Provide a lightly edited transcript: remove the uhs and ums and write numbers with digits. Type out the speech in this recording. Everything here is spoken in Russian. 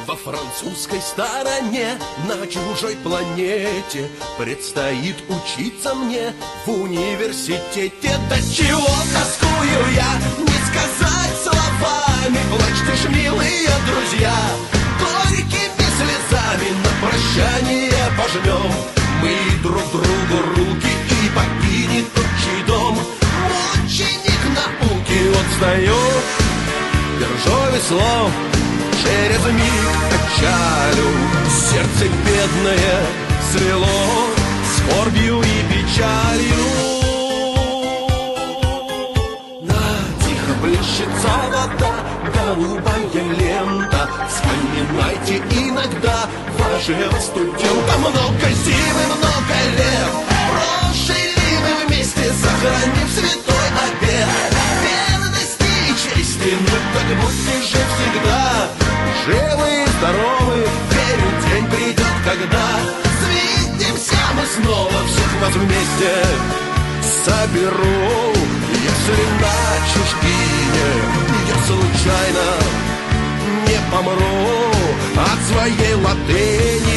Во французской стороне, на чужой планете, предстоит учиться мне в университете. До чего тоскую я, не сказать словами. Плачьте ж, милые друзья, горькими слезами на прощание пожмем мы друг другу руки, и покинет отчий дом ученик науки. Вот стою, держу весло, через миг отчалю, сердце бедное свело скорбью и печалью. На тихо плещется вода, голубая лента. Вспоминайте иногда вашего студента. Много зимы, много лет прожили мы вместе, сохранив святой обет верности и чести. Ну так будьте же всегда живы и здоровы, верю, день придет, когда свидимся мы снова. Всех вас вместе соберу, если на чужбине я случайно не помру от своей латыни.